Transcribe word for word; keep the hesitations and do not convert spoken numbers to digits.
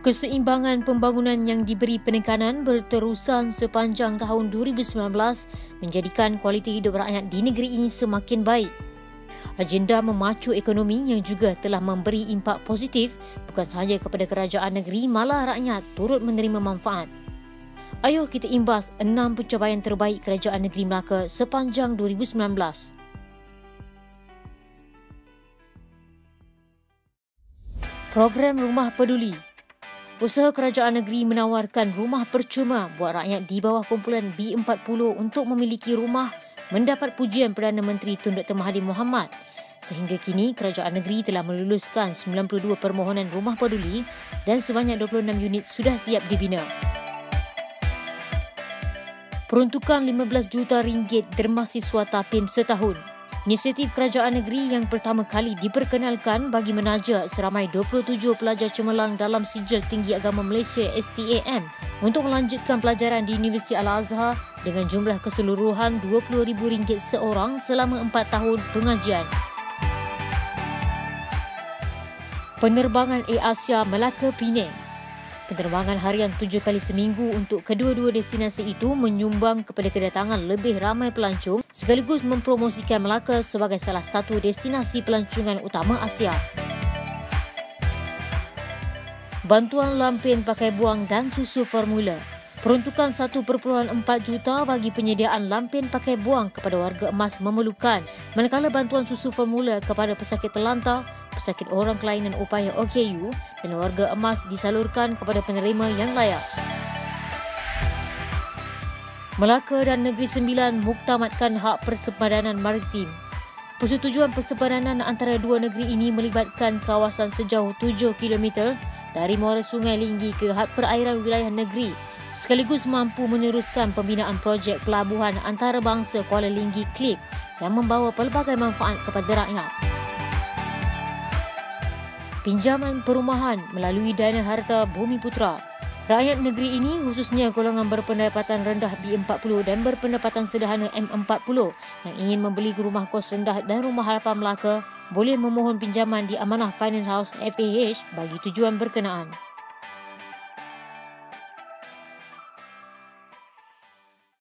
Keseimbangan pembangunan yang diberi penekanan berterusan sepanjang tahun dua ribu sembilan belas menjadikan kualiti hidup rakyat di negeri ini semakin baik. Agenda memacu ekonomi yang juga telah memberi impak positif bukan sahaja kepada kerajaan negeri, malah rakyat turut menerima manfaat. Ayuh kita imbas enam pencapaian terbaik kerajaan negeri Melaka sepanjang dua ribu sembilan belas. Program Rumah Peduli. Usaha kerajaan negeri menawarkan rumah percuma buat rakyat di bawah kumpulan B empat puluh untuk memiliki rumah mendapat pujian Perdana Menteri Tun Doktor Mahathir Mohamad. Sehingga kini, kerajaan negeri telah meluluskan sembilan puluh dua permohonan rumah peduli dan sebanyak dua puluh enam unit sudah siap dibina. Peruntukan lima belas juta ringgit derma siswa Tapim setahun. Inisiatif kerajaan negeri yang pertama kali diperkenalkan bagi menaja seramai dua puluh tujuh pelajar cemerlang dalam Sijil Tinggi Agama Malaysia S T A M untuk melanjutkan pelajaran di Universiti Al-Azhar dengan jumlah keseluruhan dua puluh ribu ringgit seorang selama empat tahun pengajian. Penerbangan Air Asia Melaka Penang. Penerbangan harian tujuh kali seminggu untuk kedua-dua destinasi itu menyumbang kepada kedatangan lebih ramai pelancong sekaligus mempromosikan Melaka sebagai salah satu destinasi pelancongan utama Asia. Bantuan lampin pakai buang dan susu formula. Peruntukan satu perpuluhan empat juta bagi penyediaan lampin pakai buang kepada warga emas memerlukan, manakala bantuan susu formula kepada pesakit terlantar, pesakit orang kelainan upaya O K U dan warga emas disalurkan kepada penerima yang layak. Melaka dan Negeri Sembilan muktamadkan hak persepadanan maritim. Persetujuan persepadanan antara dua negeri ini melibatkan kawasan sejauh tujuh kilometer dari muara Sungai Linggi ke had perairan wilayah negeri, sekaligus mampu meneruskan pembinaan projek pelabuhan antarabangsa Kuala Linggi Klip yang membawa pelbagai manfaat kepada rakyat. Pinjaman perumahan melalui Dana Harta Bumi Putra. Rakyat negeri ini, khususnya golongan berpendapatan rendah B empat puluh dan berpendapatan sederhana M empat puluh yang ingin membeli rumah kos rendah dan rumah harapan Melaka, boleh memohon pinjaman di Amanah Finance House F A H bagi tujuan berkenaan.